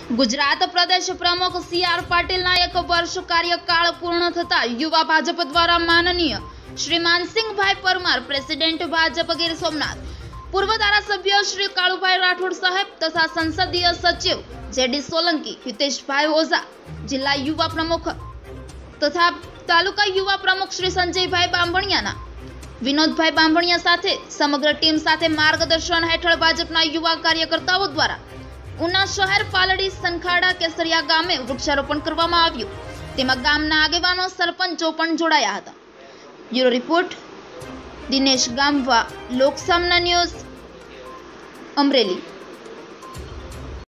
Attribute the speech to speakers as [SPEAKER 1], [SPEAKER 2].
[SPEAKER 1] ગુજરાત પ્રદેશ પ્રમુખ સી.આર. પાટીલના 1 વર્ષ કાર્યકાળ પૂર્ણ થતા યુવા ભાજપ દ્વારા માનનીય શ્રી માનસિંહભાઈ પરમાર, પ્રેસિડેન્ટ ભાજપ ગીર સોમનાથ, પૂર્વ ધારાસભ્ય શ્રી કાળુભાઈ રાઠોડ સાહેબ તથા સંસદીય સચિવ જે.ડી. સોલંકી, હિતેશભાઈ ઓઝા, જિલ્લા યુવા પ્રમુખ તથા તાલુકા યુવા પ્રમુખ શ્રી સંજયભાઈ બાંભણિયાના વિનોદભાઈ બાંભણિયા સાથે સમગ્ર ટીમ સાથે માર્ગદર્શન હેઠળ ભાજપના યુવા કાર્યકર્તાઓ દ્વારા ઉના શહેર પાલડી સંખાડા કેસરિયા ગામે વૃક્ષારોપણ કરવામાં આવ્યું. તેમાં ગામના આગેવાનો, સરપંચો પણ જોડાયા હતા. Bureau report Dinesh Gamva, Loksamna news, Amreli.